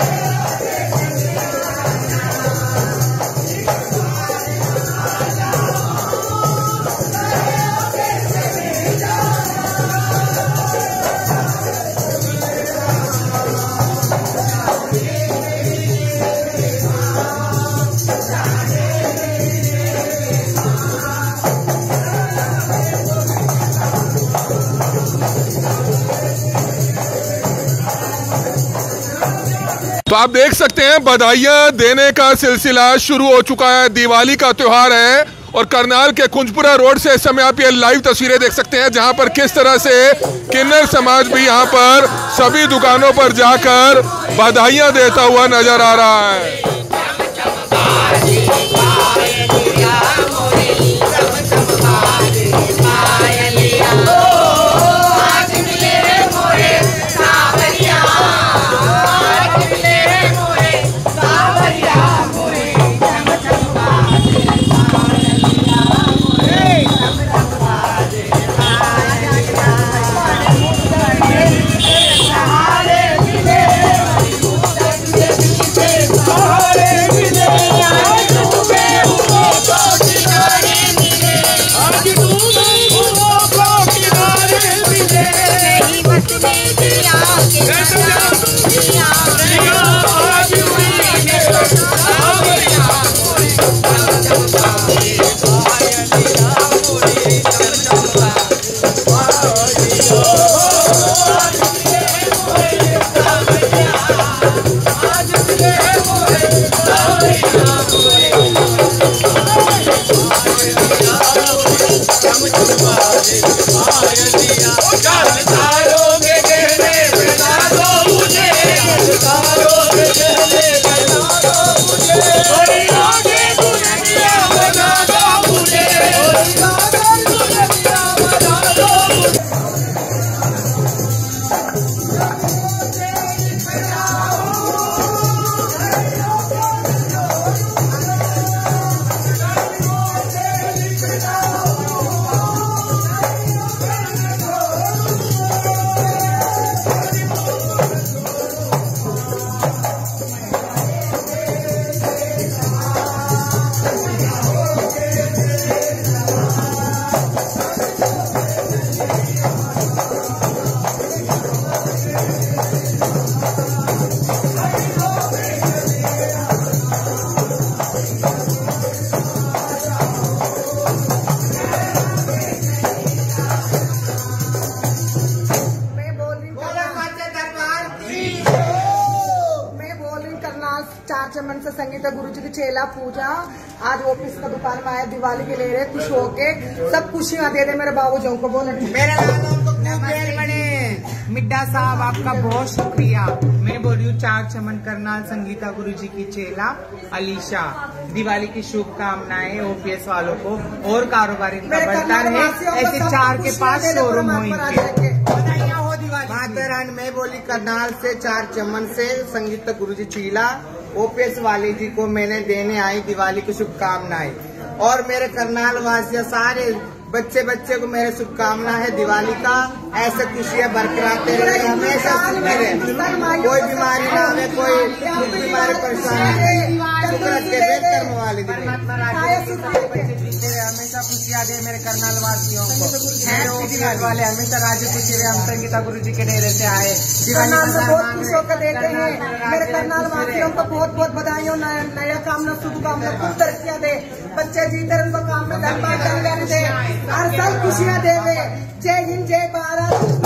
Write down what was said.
तो आप देख सकते हैं बधाइयां देने का सिलसिला शुरू हो चुका है। दिवाली का त्योहार है और करनाल के कुंजपुरा रोड से इस समय आप ये लाइव तस्वीरें देख सकते हैं, जहां पर किस तरह से किन्नर समाज भी यहां पर सभी दुकानों पर जाकर बधाइयां देता हुआ नजर आ रहा है। चार चमन से संगीता गुरुजी की चेला पूजा आज ऑफिस का दुकान में आया, दिवाली के ले रहे खुश होके सब खुशियां दे रहे मेरे बाबूजी को। बोले मिड्डा साहब आपका बहुत शुक्रिया। मैं बोल रही हूँ चार चमन करनाल संगीता गुरुजी की चेला अलीशा, दिवाली की शुभकामनाएं ओपीएस वालों को और कारोबारी का बढ़ता रहे, ऐसे 4 के 5 शोरूम हो इनके। मातरान मैं बोली करनाल से 4 चमन से संगीता गुरुजी चीला ओपीएस वाले जी को मैंने देने आई दिवाली की शुभकामनाएं, और मेरे करनाल वासियों सारे बच्चे बच्चे को मेरे शुभकामना है दिवाली का, ऐसे खुशियाँ बरकरार रहे, हमेशा सुनते रहे, कोई बीमारी ना आवे, कोई बीमारी परेशानी कर्म वाले हमेशा खुशियाँ दे मेरे करनाल वासियों को। वाले हमेशा राजी खुशी रहे, हम संगीता गुरु जी के डेरे से आए बहुत खुश होकर देते हैं। मेरे करनाल वासियों को बहुत बहुत बधाइयों, नया कामना शुभकामना, खूब तरक्कियाँ दे, बच्चे जीते उनको काम में दे, हर साल खुशियाँ देवे। जय हिंद, जय भारत।